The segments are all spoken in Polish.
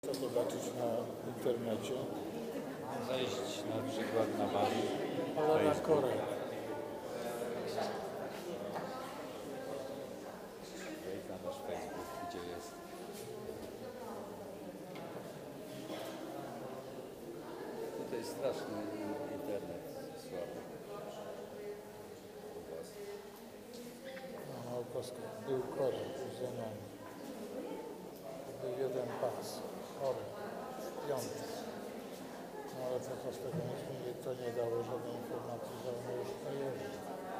Co zobaczyć na internecie? Zejść na przykład na Bali. Ale na Korę. Wejdź na nasz Facebook, gdzie jest. Tutaj jest straszny internet słaby. U was. No, Małkowska. Był Korę za nami. Był jeden pas. Chory. Piąty. No ale co z tego to nie dało żadnej informacji, że ono już nie jeździ.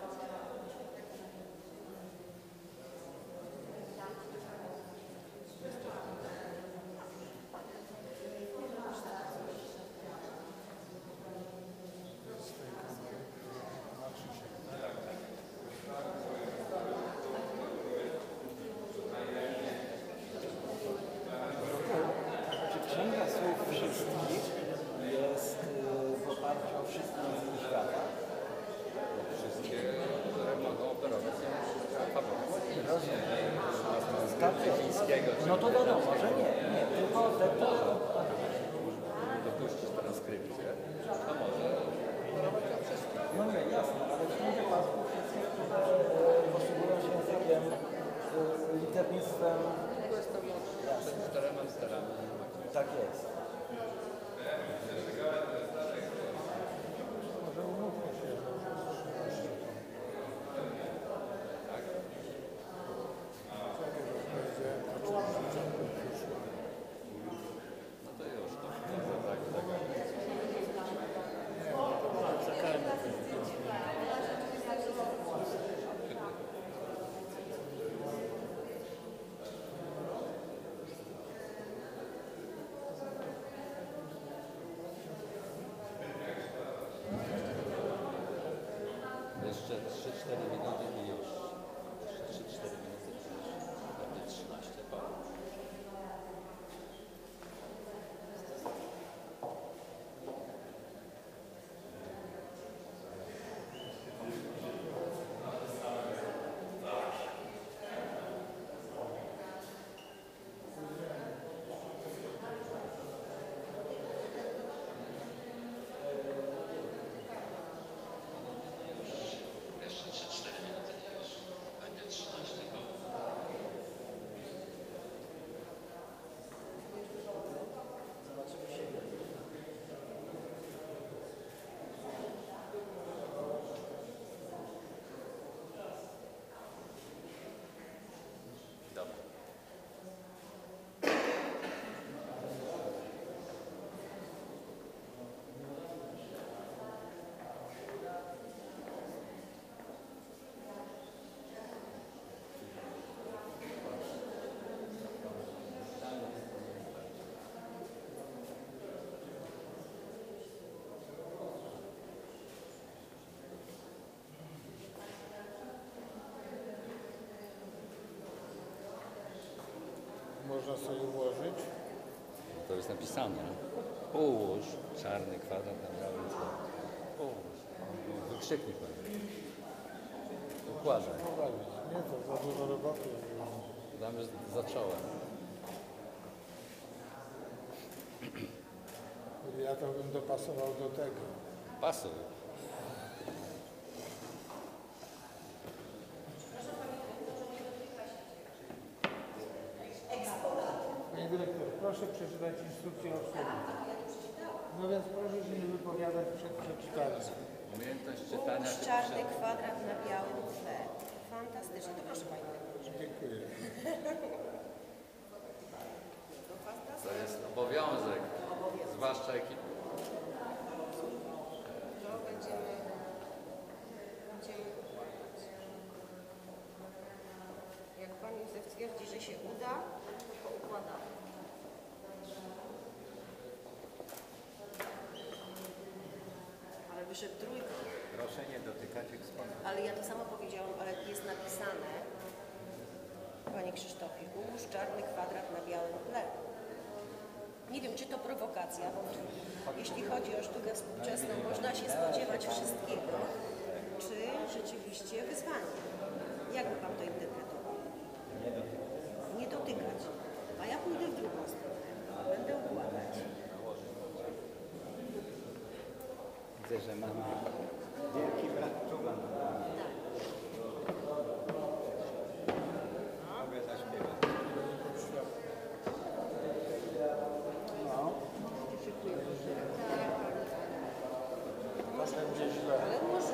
Z tej kamery patrzy się. Księga Słów Wszystkich jest w oparciu o wszystkie języki świata. Wszystkie, które mogą operować chińskiego. No to wiadomo, że nie, tylko te Dopuścić transkrypcję, to może operować na wszystkich. no nie, jasne, ale w tym wypadku wszystkie, które posługują się językiem, liternictwem, Jestem przed 4 sterami. tak jest. Może umówmy się, że już jest 13 ton. Czekaj, że powiedziałem, to oczywiście przyszło. No to już, to tak. Nie, no to może czekajmy. Jeszcze 3-4 minuty i już. Jeszcze 3-4 minuty i już. Będzie 13 par. Dobra. Można sobie ułożyć. To jest napisane. Połóż czarny kwadrat na białym tle. Połóż. Wykrzyknik będzie. Układaj. Pobawić. Nie, to za dużo roboty. Tam jest zacząłem. Ja to bym dopasował do tego. Pasuj. Panie dyrektor, proszę przeczytać instrukcję obsługi. No więc proszę się nie wypowiadać przed przeczytaniem. Umiejętność czytania. Połóż czarny kwadrat na białym tle. Fantastycznie, to proszę Pani. Dziękuję. To jest obowiązek. Zwłaszcza ekipy. No, będziemy układać. Jak Pan Józef twierdzi, że się uda, to układamy. Ale wyszedł trójkąt. Proszę nie dotykać eksponatu. Ale ja to samo powiedziałam, ale jest napisane, Panie Krzysztofie, ułóż czarny kwadrat na białym tle. Nie wiem, czy to prowokacja, bo jeśli chodzi o sztukę współczesną, można się spodziewać wszystkiego, czy rzeczywiście wyzwanie. Jak by Pan to interpretował? Nie dotykać. A ja pójdę w drugą stronę. Będę Widzę, że mamy wielki brat czuwa na nami. Mogę zaśpiewać. No. Trochę będzie źle. Ale może.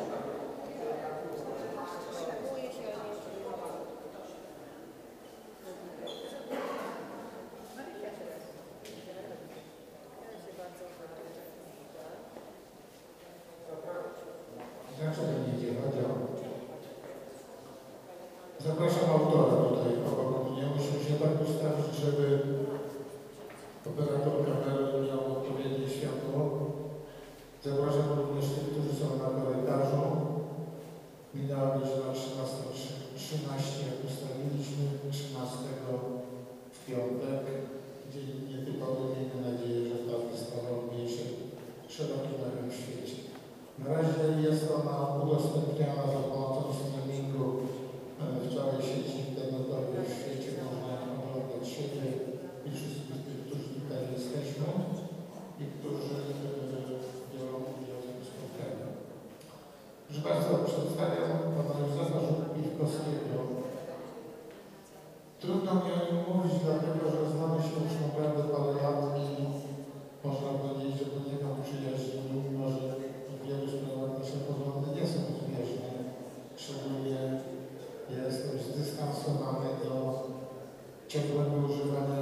Boję się, ale nie Dlaczego nie działa? Zapraszam autora tutaj obok mnie. Musimy się tak ustawić, żeby operator kamery miał odpowiednie światło. Zapraszam również tych, którzy są na korytarzu. Minęła godzina 13:13, jak ustaliliśmy, 13 w piątek. Dzień nietypowy, miejmy nadzieję, że ta wystawa obejrzy szeroki na świecie. Na razie jest ona udostępniana za pomocą streamingu w całej sieci internetowej w świecie. Można oglądać siebie i wszystkich tych, którzy tutaj jesteśmy i którzy biorą udział w tym spotkaniu. Proszę Państwa, przedstawiam pana Józefa Żółkowskiego. Trudno mi o nim mówić, dlatego że znamy się już naprawdę parę lat i można powiedzieć, że do niego przyjaźni, mimo że w wielu sprawach nasze poglądy nie są zbieżne. Szczególnie jest dość zdystansowany do ciągłego używania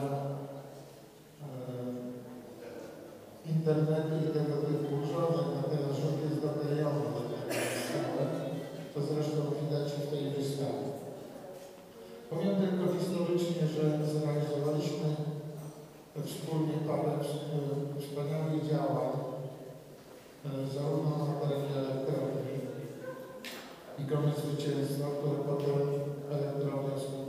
internetu i tego typu urządzeń, natomiast rząd jest doklejony do tego wystawy. To zresztą widać w tej wystawie. Powiem tylko historycznie, że zrealizowaliśmy wspólnie parę wspaniałych działań, zarówno na terenie elektrowni i koniec zwycięstwa, które potem elektrownia